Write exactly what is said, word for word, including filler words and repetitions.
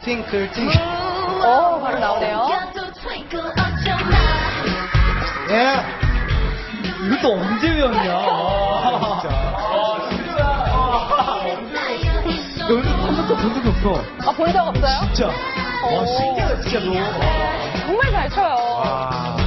트윙클 트윙클. 오, 바로 나오네요. 예. 이것도 언제 배웠냐? 와, 진짜. 연습 한 번도 본 적이 없어. 아, 본 적 없어요? 진짜. 오. 와, 신기하다, 진짜 너. 정말 잘 쳐요. 와.